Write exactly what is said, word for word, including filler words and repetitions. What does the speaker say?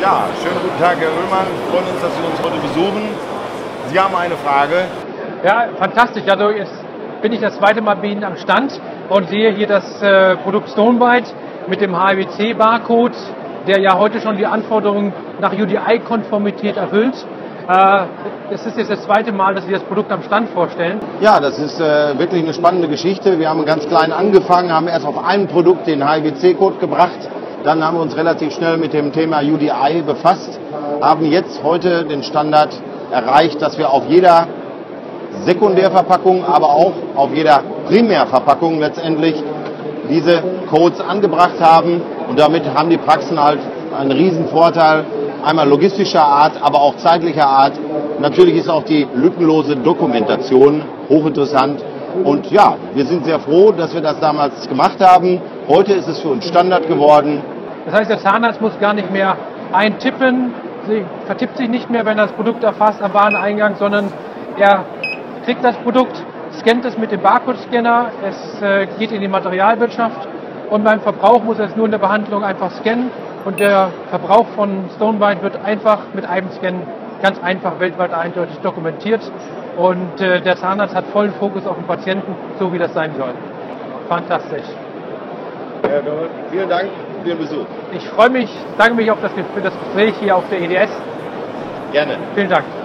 Ja, schönen guten Tag, Herr Oehlmann. Wir freuen uns, dass Sie uns heute besuchen. Sie haben eine Frage. Ja, fantastisch. Also jetzt bin ich das zweite Mal bei Ihnen am Stand und sehe hier das äh, Produkt StoneBite mit dem H I W C-Barcode, der ja heute schon die Anforderungen nach U D I-Konformität erfüllt. Äh, es ist jetzt das zweite Mal, dass wir das Produkt am Stand vorstellen. Ja, das ist äh, wirklich eine spannende Geschichte. Wir haben ganz klein angefangen, haben erst auf einem Produkt den H I W C-Code gebracht. Dann haben wir uns relativ schnell mit dem Thema U D I befasst, haben jetzt heute den Standard erreicht, dass wir auf jeder Sekundärverpackung, aber auch auf jeder Primärverpackung letztendlich diese Codes angebracht haben. Und damit haben die Praxen halt einen riesen Vorteil, einmal logistischer Art, aber auch zeitlicher Art. Natürlich ist auch die lückenlose Dokumentation hochinteressant. Und ja, wir sind sehr froh, dass wir das damals gemacht haben. Heute ist es für uns Standard geworden. Das heißt, der Zahnarzt muss gar nicht mehr eintippen, sie vertippt sich nicht mehr, wenn er das Produkt erfasst am Wareneingang, sondern er kriegt das Produkt, scannt es mit dem Barcode-Scanner, es äh, geht in die Materialwirtschaft und beim Verbrauch muss er es nur in der Behandlung einfach scannen und der Verbrauch von StoneBite wird einfach mit einem Scan ganz einfach weltweit eindeutig dokumentiert und äh, der Zahnarzt hat vollen Fokus auf den Patienten, so wie das sein soll. Fantastisch. Herr Dommel, vielen Dank für Ihren Besuch. Ich freue mich, danke mich auf das, für das Gespräch hier auf der E D S. Gerne. Vielen Dank.